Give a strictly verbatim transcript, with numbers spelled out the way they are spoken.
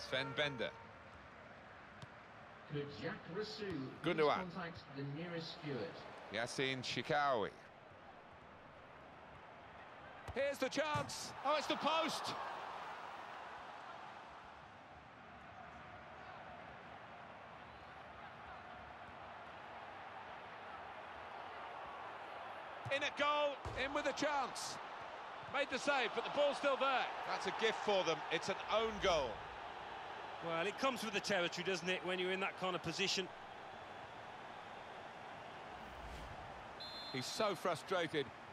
Sven Bender. Could Jacques Rousseau Gundogan. contact the nearest steward? Yassine Chikawi. Here's the chance. Oh, it's the post. In at goal, in with a chance. Made the save, but the ball's still there. That's a gift for them. It's an own goal. Well, it comes with the territory, doesn't it, when you're in that kind of position? He's so frustrated.